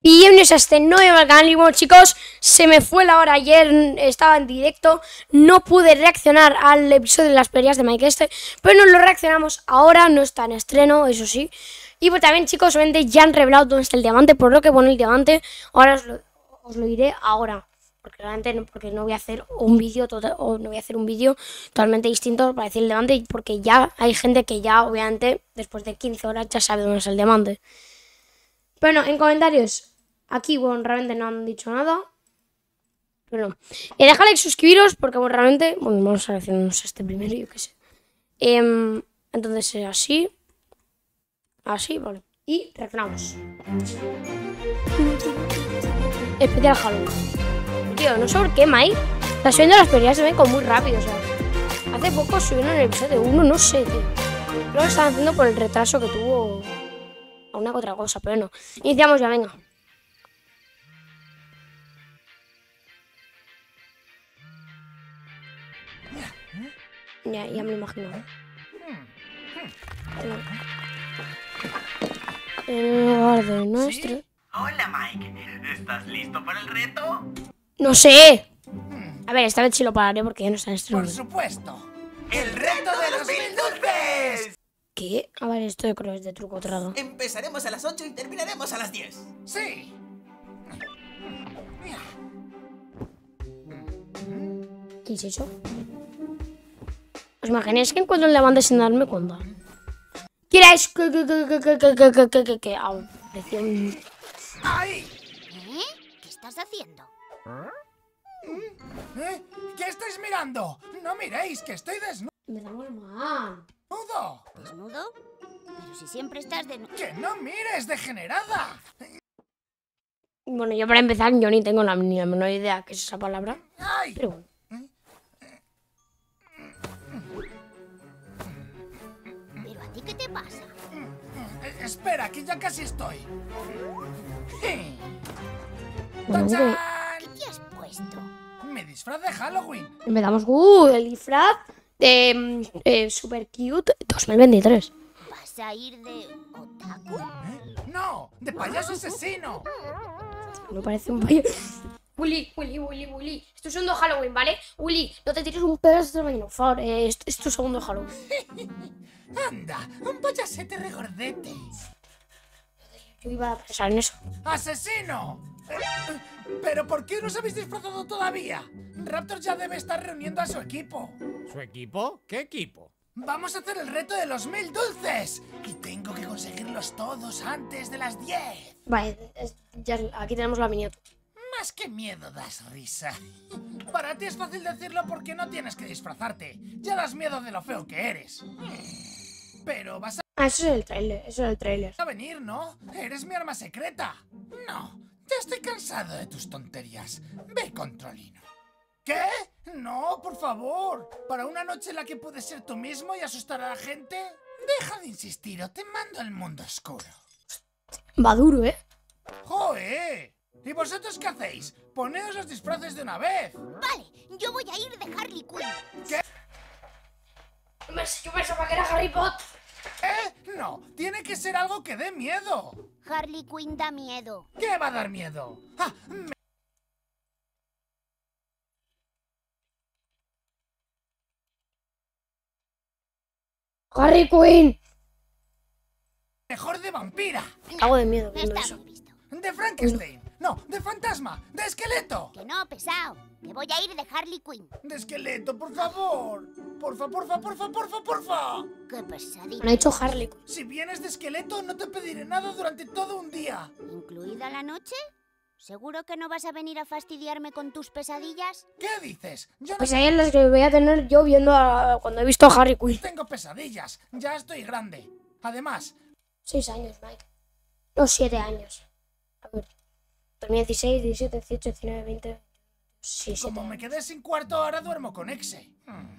Bienvenidos a este nuevo canal. Y bueno, chicos, se me fue la hora ayer, estaba en directo, no pude reaccionar al episodio de las peleas de Mike pero nos lo reaccionamos ahora, no está en estreno, eso sí. Y pues también, chicos, obviamente ya han revelado dónde está el diamante, por lo que pone el diamante, ahora os lo diré ahora. Porque realmente no voy a hacer un vídeo totalmente distinto para decir el diamante, porque ya hay gente que ya, obviamente, después de 15 horas ya sabe dónde está el diamante. Bueno, en comentarios, aquí, bueno, realmente no han dicho nada. Pero no. Dejad like, suscribiros, porque bueno, realmente, bueno, vamos a seleccionarnos este primero, yo qué sé. Entonces, así. Así, vale. Y reaccionamos. Especial Halloween. Tío, no sé por qué Mike está subiendo las peleas, se ven como muy rápido, o sea. Hace poco subieron el episodio 1, no sé, tío. Creo que lo están haciendo por el retraso que tuvo a una que otra cosa, pero no. Iniciamos ya, venga. Ya me lo imagino. En lugar de nuestro... ¿Sí? Hola, Mike. ¿Estás listo para el reto? ¡No sé! A ver, esta vez sí lo pararé porque ya no está en estreno. Por supuesto. ¡El reto de los 1000 dulces! ¿Qué? A ver, esto yo creo que es de truco trado. Empezaremos a las 8 y terminaremos a las 10. Sí. ¿Qué es eso? ¿Os imagináis que encuentro el diamante sin darme cuenta? ¿Quieres que? ¡Ay! ¿Qué estás haciendo? ¿Qué estáis mirando? No miréis, que estoy desnudo. Me da muy mal. ¿Desnudo? Pero si siempre estás desnudo. ¡Que no mires, degenerada! Bueno, yo para empezar, yo ni tengo ni la menor idea qué es esa palabra. ¡Ay! Pero bueno. ¿Pero a ti qué te pasa? Espera, que ya casi estoy. Bueno, ¡Tachán! ¿Qué te has puesto? Mi disfraz de Halloween. empezamos. El disfraz de Super Cute 2023. ¿Vas a ir de otaku? ¡No! ¡De payaso asesino! Me parece un payo. Willy. Esto es segundo Halloween, ¿vale? Willy, no te tires un pedazo de baño, por favor. Esto es tu segundo Halloween. ¡Anda! ¡Un payasete regordete! Yo iba a pensar en eso. ¡Asesino! ¿Pero por qué no os habéis disfrazado todavía? Raptor ya debe estar reuniendo a su equipo. ¿Su equipo? ¿Qué equipo? ¡Vamos a hacer el reto de los 1000 dulces! Y tengo que conseguirlos todos antes de las 10. Vale, ya, aquí tenemos la miniatura. Más que miedo das risa. Para ti es fácil decirlo porque no tienes que disfrazarte. Ya das miedo de lo feo que eres. Pero vas Ah, eso es el tráiler, a venir, ¿no? Eres mi arma secreta. No, ya estoy cansado de tus tonterías. Ve con Trolino. ¿Qué? No, por favor. ¿Para una noche en la que puedes ser tú mismo y asustar a la gente? Deja de insistir o te mando al mundo oscuro. Va duro, ¿eh? ¡Joder! ¿Y vosotros qué hacéis? Poneos los disfraces de una vez. Vale, yo voy a ir de Harley Quinn. ¿Qué? Yo pensaba que era Harry Potter. No, tiene que ser algo que dé miedo. Harley Quinn da miedo. ¿Qué va a dar miedo? ¡Ah! Harley Quinn. Mejor de vampira. Hago de miedo viendo Está eso. bien visto. De Frankenstein. No, de fantasma. De esqueleto. Que no, pesado. Que voy a ir de Harley Quinn. De esqueleto, por favor. Porfa. Qué pesadilla. Me ha dicho Harley Quinn. Si vienes de esqueleto, no te pediré nada durante todo un día. ¿Incluida la noche? ¿Seguro que no vas a venir a fastidiarme con tus pesadillas? ¿Qué dices? Yo no Pues ahí es las que voy a tener yo viendo cuando he visto a Harley Quinn. tengo pesadillas. Ya estoy grande. Además, 6 años, Mike. No, 7 años. A ver. 2016, 17, 18, 19, 20. Sí, 7 como me años. quedé sin cuarto, ahora duermo con Exe.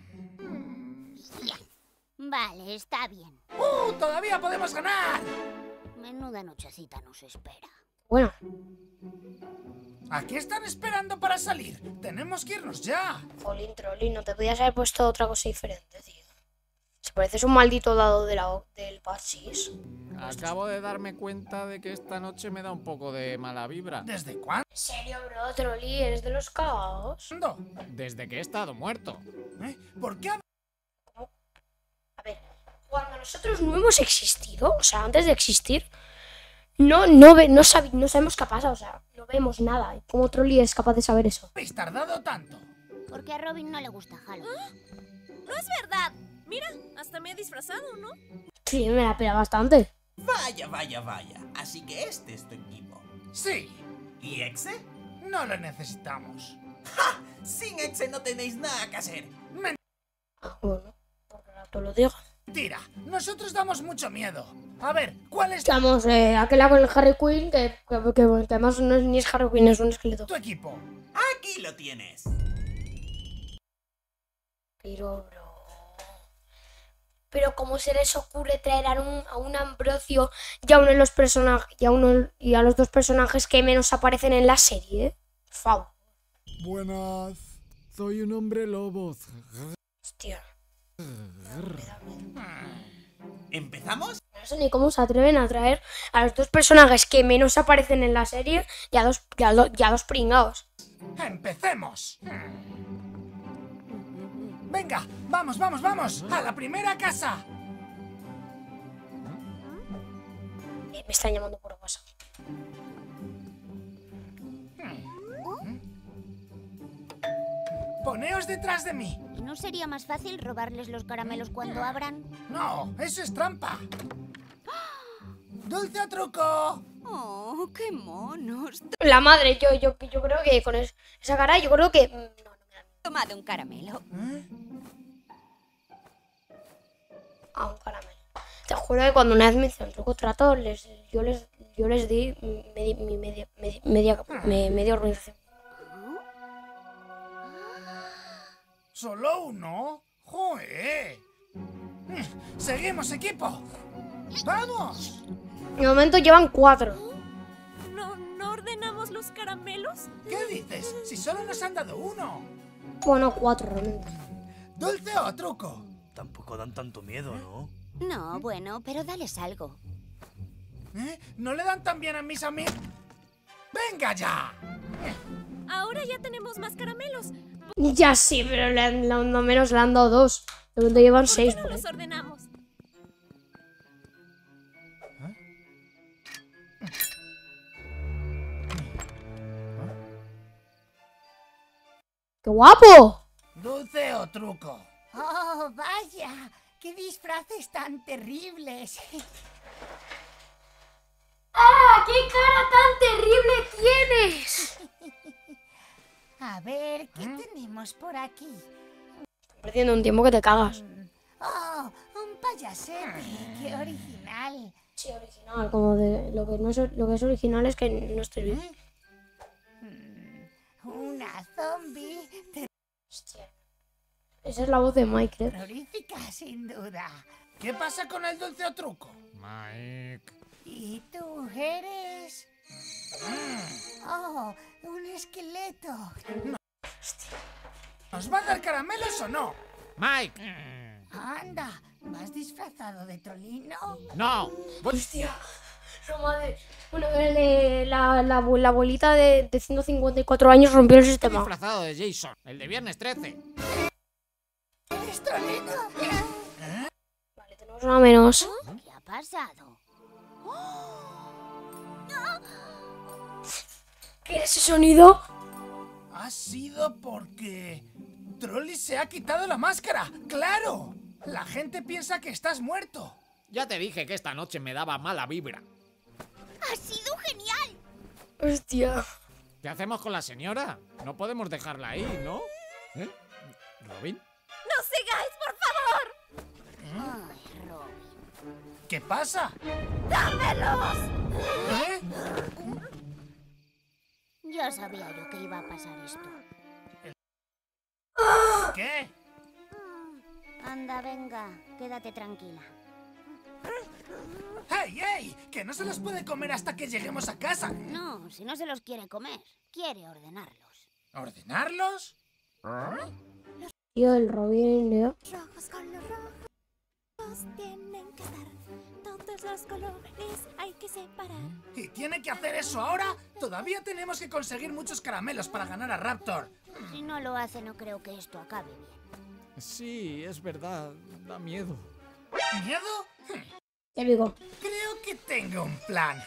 Vale, está bien. ¡Todavía podemos ganar! Menuda nochecita nos espera. Bueno, ¿A qué están esperando para salir? Tenemos que irnos ya. jolín, Trolli, no te podías haber puesto otra cosa diferente, tío. Se parece un maldito dado del Patsis. Acabo de darme cuenta de que esta noche me da un poco de mala vibra. ¿Desde cuándo? ¿En serio, bro? Trolli, eres de los caos. Desde que he estado muerto. ¿Por qué? A ver, cuando nosotros no hemos existido, o sea, antes de existir, no sabemos qué pasa, o sea, no vemos nada. ¿Cómo Trolli es capaz de saber eso? ¿Habéis tardado tanto? Porque a Robin no le gusta Halloween. ¡No es verdad! Mira, hasta me he disfrazado, ¿no? Sí, me la pela bastante. Vaya, vaya, vaya. Así que este es tu equipo. Sí, ¿Y Exe? no lo necesitamos. ¡Ja! Sin Exe no tenéis nada que hacer. Ah, bueno, porque ahora te lo digo. Mentira, nosotros damos mucho miedo. A ver, ¿cuál es Estamos aquel con el Harry Quinn, que además no es, ni es Harry Quinn, es un esqueleto. tu equipo? Aquí lo tienes. Pero ¿cómo se les ocurre traer a un Ambrosio y a uno de los personajes y a los dos personajes que menos aparecen en la serie? Por favor. Buenas. Soy un hombre lobo. Hostia. ¿Empezamos? No sé ni cómo se atreven a traer a los dos personajes que menos aparecen en la serie y a dos pringados. ¡Empecemos! Venga, vamos, vamos, vamos. A la primera casa. Me están llamando por WhatsApp. Poneos detrás de mí. ¿Y no sería más fácil robarles los caramelos cuando abran? No, eso es trampa. ¡Dulce o truco! ¡Oh, qué monos! La madre, yo creo que con esa cara, yo creo que... No, no me da miedo. Tomad un caramelo. Ah, un caramelo. Te juro que cuando una vez me hicieron truco trato, yo les di media organización. ¿Solo uno? ¡Joder! ¡Seguimos, equipo! ¡Vamos! De momento llevan 4. ¿No ordenamos los caramelos? ¿Qué dices? Si solo nos han dado uno. Bueno, 4 realmente. ¿Dulce o truco? Tampoco dan tanto miedo, ¿no? No, bueno, pero dales algo. ¿No le dan tan bien a mis amigos? ¡Venga ya! Ahora ya tenemos más caramelos. Ya sí, pero no menos le han dado 2. De momento llevan ¿Por 6. qué no los ordenamos? ¡Qué guapo! ¿Dulce o truco? ¡Oh, vaya! ¡Qué disfraces tan terribles! ¡Ah! ¡Qué cara tan terrible tienes! A ver, ¿qué tenemos por aquí? Estoy perdiendo un tiempo que te cagas. ¡Oh, un payasete! ¡Qué original! Sí, original, como de lo que es original es que no estoy bien. Una zombie Hostia. Esa es la voz de Mike, ¿eh? terrorífica, sin duda. ¿Qué pasa con el dulce o truco? Mike. ¿Y tú eres? ¡Oh, un esqueleto! ¿Nos va a dar caramelos o no? Mike. ¡Anda! ¿Vas disfrazado de trolino? No. Hostia. No, madre. Bueno, la abuelita de 154 años rompió el Estoy sistema. disfrazado de Jason, el de viernes 13. ¿Eres trolino? Vale, tenemos una menos. ¿Qué ha pasado? ¿Qué es ese sonido? Ha sido porque... Trolli se ha quitado la máscara. ¡Claro! La gente piensa que estás muerto. Ya te dije que esta noche me daba mala vibra. ¡Ha sido genial! Hostia. ¿Qué hacemos con la señora? No podemos dejarla ahí, ¿no? ¿Eh? ¿Robin? ¡No sigáis, por favor! Ay, Robin. ¿Qué pasa? ¿Eh? Ya sabía yo que iba a pasar esto. ¿Qué? Anda, venga, quédate tranquila. ¡Hey, hey! Que no se los puede comer hasta que lleguemos a casa. No, si no se los quiere comer, quiere ordenarlos. ¿Ordenarlos? Tío, el Robin, ¿eh? Rojos con los rojos. rojos tienen que estar. Todos los colores hay que separar. ¿Y tiene que hacer eso ahora? Todavía tenemos que conseguir muchos caramelos para ganar a Raptor. Si no lo hace, no creo que esto acabe bien. Sí, es verdad. Da miedo. ¿Miedo? Te digo. Creo que tengo un plan.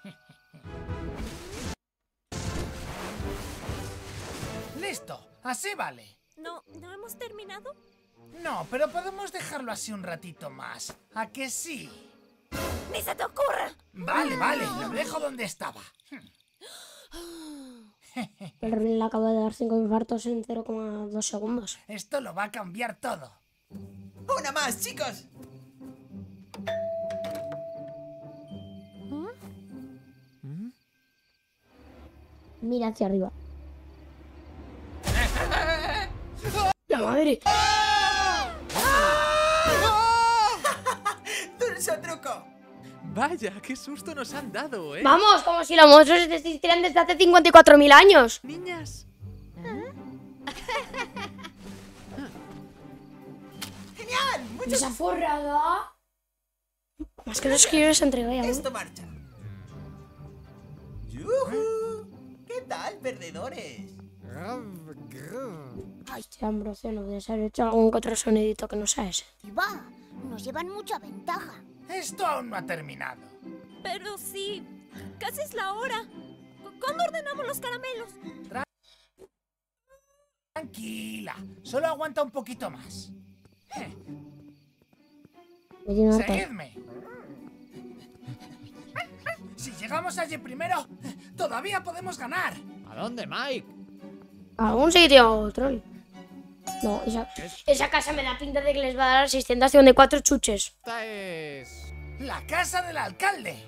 Listo, así vale. ¿No hemos terminado? No, pero podemos dejarlo así un ratito más. ¿A que sí? ¡Ni se te ocurra! Vale, lo dejo donde estaba. Pero le acabo de dar 5 infartos en 0,2 segundos. Esto lo va a cambiar todo. ¡Una más, chicos! Mira hacia arriba. ¡La madre! ¡Dulce truco! Vaya, qué susto nos han dado, ¿eh? ¡Vamos! Como si los monstruos existieran desde hace 54.000 años. Niñas. ¡Genial! ¿Y esa forrada? Más que los que yo les entregué aún. Esto marcha. ¡Yujú! ¿Qué tal, perdedores? Hostia, Ambrosio, no debe ser hecho algún que otro sonidito que no sea ese. Y va, nos llevan mucha ventaja. Esto aún no ha terminado. Pero sí, casi es la hora. ¿Cuándo ordenamos los caramelos? Tranquila, solo aguanta un poquito más. Seguidme. Si llegamos allí primero, todavía podemos ganar. ¿A dónde, Mike? ¿A algún sitio, troll? No, esa casa me da pinta de que les va a dar 654 chuches. Esta es... La casa del alcalde.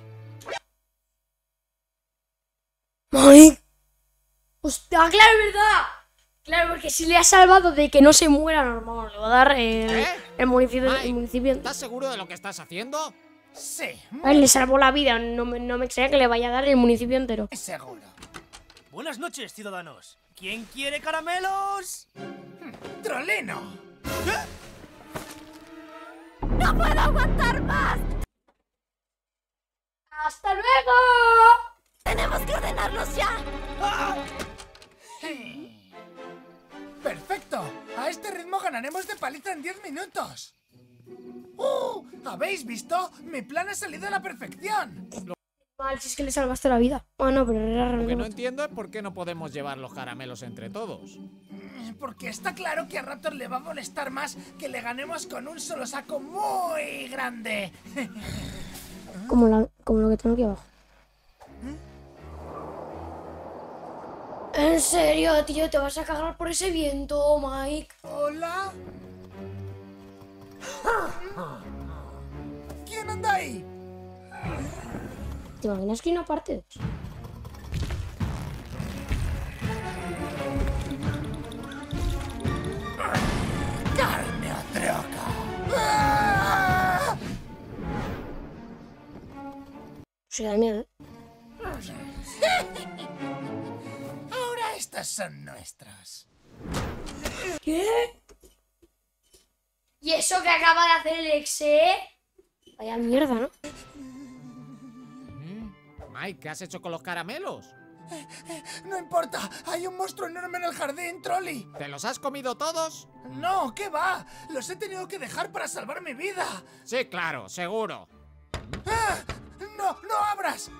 ¡Mike! ¡Hostia, claro, es verdad! Claro, porque si le ha salvado de que no se muera, normal, le va a dar el municipio. Mike, El municipio. ¿estás seguro de lo que estás haciendo? Sí, A él le salvó la vida, no me extraña que le vaya a dar el municipio entero. muy seguro. Buenas noches, ciudadanos. ¿Quién quiere caramelos? ¡Trolino! ¡No puedo aguantar más! ¡Hasta luego! ¡Tenemos que ordenarlos ya! ¡Perfecto! A este ritmo ganaremos de paliza en 10 minutos. ¿Habéis visto? Mi plan ha salido a la perfección. Mal, si es que le salvaste la vida. Bueno, pero era Lo que no realmente... entiendo es por qué no podemos llevar los caramelos entre todos. Porque está claro que a Raptor le va a molestar más que le ganemos con un solo saco muy grande. Como lo que tengo aquí abajo. ¿En serio, tío? ¿Te vas a cagar por ese viento, Mike? ¿Hola? ¿Quién anda ahí? ¿Te imaginas que hay una parte 2? ¡Carne o troca! ¡Ah! Se da miedo, ¿eh? Ahora estos son nuestros. ¿Qué? ¿Y eso que acaba de hacer el exe? Vaya mierda, ¿no? Mike, ¿qué has hecho con los caramelos? No importa, hay un monstruo enorme en el jardín, Trolli. ¿Te los has comido todos? No, ¿qué va? Los he tenido que dejar para salvar mi vida. Sí, claro, seguro. ¡Ah! ¡No, no abras!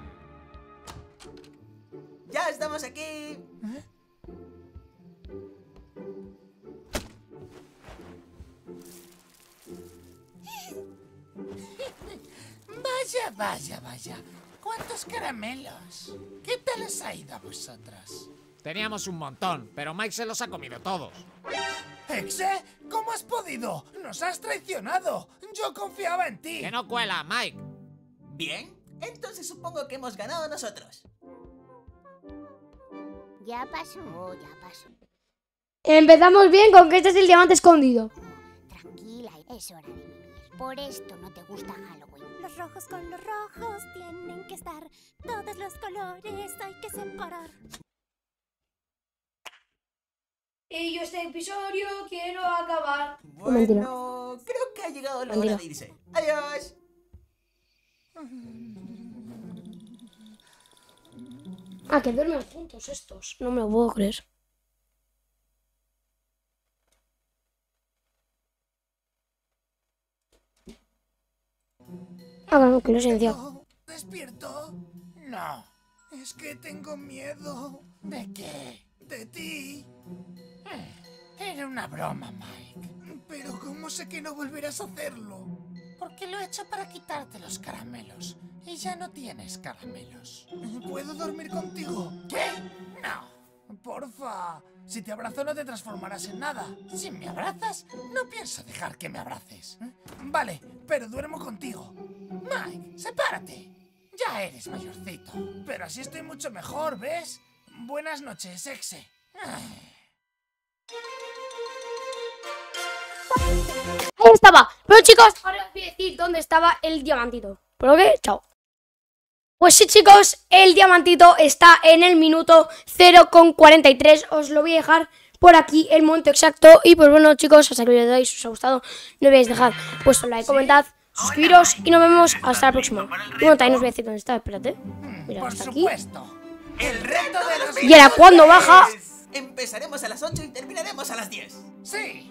¡Ya estamos aquí! Vaya. ¿Cuántos caramelos? ¿Qué tal os ha ido a vosotros? Teníamos un montón, pero Mike se los ha comido todos. ¿Exe? ¿Cómo has podido? ¡Nos has traicionado! ¡Yo confiaba en ti! ¡Que no cuela, Mike! Bien, entonces supongo que hemos ganado nosotros. Ya pasó, ya pasó. Empezamos bien con que este es el diamante escondido. Tranquila, es hora de vivir. Por esto no te gusta Halloween. Los rojos con los rojos tienen que estar. Todos los colores hay que separar. Y yo este episodio quiero acabar. Bueno, creo que ha llegado la hora de irse. Adiós. Ah, que duermen juntos estos. No me lo puedo creer. Ah, no, que lo he silenciado. ¿Despierto? No. Es que tengo miedo. ¿De qué? ¿De ti? Era una broma, Mike. Pero ¿cómo sé que no volverás a hacerlo? Porque lo he hecho para quitarte los caramelos. Y ya no tienes caramelos. ¿Puedo dormir contigo? ¿Qué? No. Porfa. Si te abrazo no te transformarás en nada. Si me abrazas, no pienso dejar que me abraces. Vale, pero duermo contigo. Mike, sepárate. Ya eres mayorcito. Pero así estoy mucho mejor, ¿ves? Buenas noches, Exe. Ahí estaba. Pero chicos, ahora os voy a decir dónde estaba el diamantito. ¿Pero qué? Chao. Pues sí, chicos, el diamantito está en el minuto 0,43. Os lo voy a dejar por aquí el momento exacto. Y pues bueno, chicos, hasta que el vídeo si os ha gustado, no olvidéis dejar vuestro like, comentad, suscribiros y nos vemos hasta la próxima. Y bueno, también os voy a decir dónde está, espérate. Mira, está aquí. El reto de los Y ahora cuando baja... Empezaremos a las 8 y terminaremos a las 10. Sí.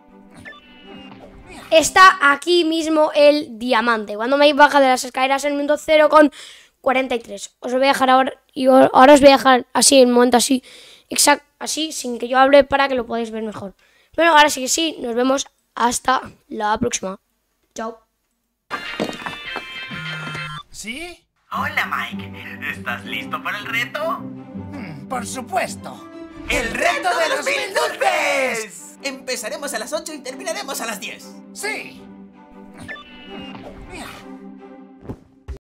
Está aquí mismo el diamante. Cuando me baja de las escaleras en el minuto 0,43. Os lo voy a dejar ahora. Y ahora os voy a dejar así, en el momento así. Exacto, así, sin que yo hable para que lo podáis ver mejor. Bueno, ahora sí que sí. Nos vemos hasta la próxima. Chao. ¿Sí? Hola, Mike. ¿Estás listo para el reto? Por supuesto. ¡El reto de los 1000 dulces! Empezaremos a las 8 y terminaremos a las 10. Sí.